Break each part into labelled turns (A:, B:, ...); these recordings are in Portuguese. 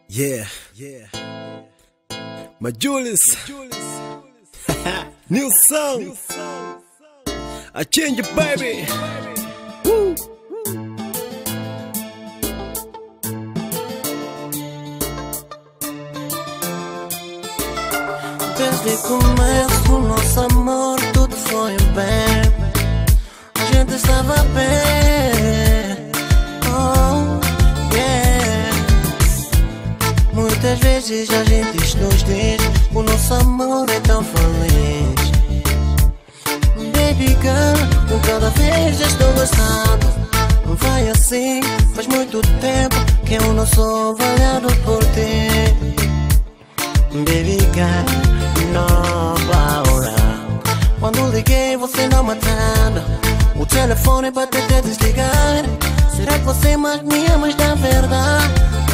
A: Yeah. Majulis. New song. I change it, baby. Woo.
B: Desde o começo o nosso amor tudo foi bem. A gente estava bem. Oh, yeah. Muitas vezes a gente nos diz o nosso amor é tão feliz. Baby girl, cada vez estou gostando. Vai assim, faz muito tempo que eu não sou valhado por ti. Baby girl, não para. Quando liguei você não me atende. O telefone para te desligar. Será que você mais me ama da verdade?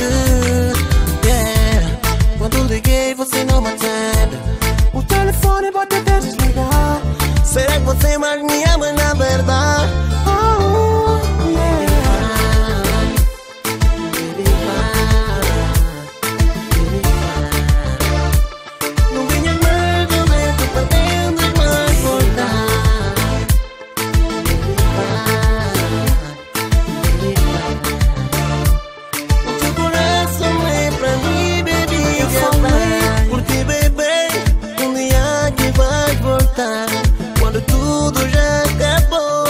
B: Yeah. Quando liguei você não me atende. O telefone para te desligar. Será que você mais me ama na verdade? Oh, yeah. Quando tudo já acabou,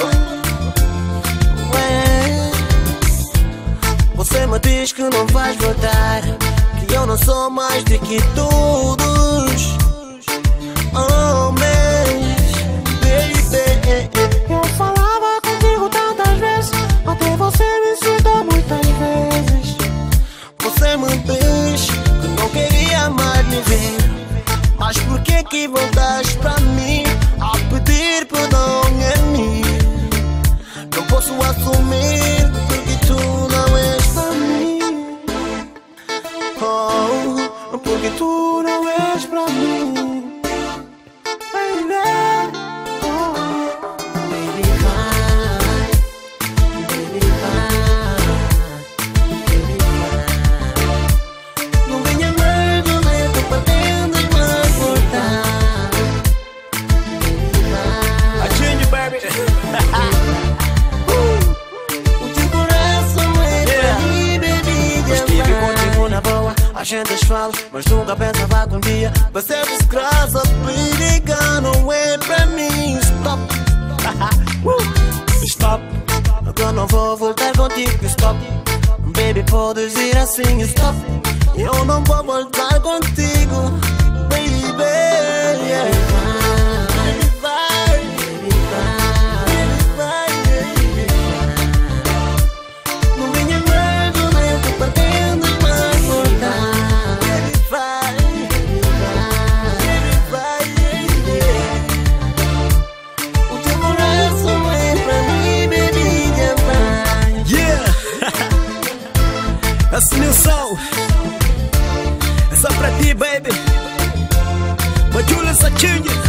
B: você me diz que não vais voltar, que eu não sou mais do que todos homens, baby. Eu falava contigo tantas vezes, até você me citou muitas vezes. Você me diz que não queria mais me ver, mas por que voltaste pra mim a pedir perdão a mim? Não posso assumir porque tu não és pra mim. Oh, porque tu não és pra mim. Baby, vai. Baby, vai. Baby, vai. Não venha mais dizer que pretendes mais voltar.
A: I change it, baby.
B: O teu coração é pra mim, baby. Estive contigo na boa, a gente fala, mas nunca pensava que um dia vai ser desgraça. Baby, não é pra mim. Stop. Stop. Eu não vou voltar contigo. Stop. Baby, podes ir assim. Stop. Eu não vou voltar contigo. Baby, yeah.
A: Essa new song é só pra ti, baby. Majulis, I change it.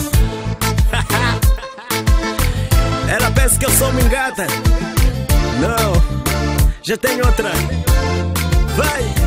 A: Ela pensa que eu sou mingata. Não, já tenho outra. Vai.